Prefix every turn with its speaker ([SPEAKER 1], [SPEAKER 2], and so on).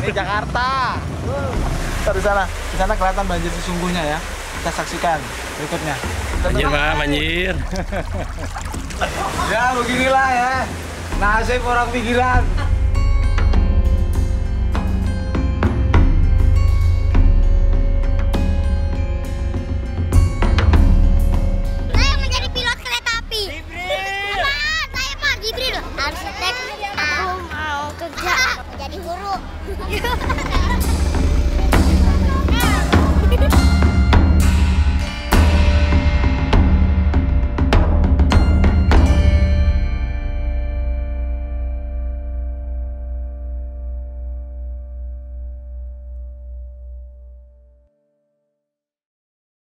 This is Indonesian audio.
[SPEAKER 1] Ini Jakarta. Di sana kelihatan banjir sesungguhnya ya. Kita saksikan berikutnya.
[SPEAKER 2] Banjir Pak, banjir.
[SPEAKER 1] Ya beginilah ya. Nasib orang pinggiran.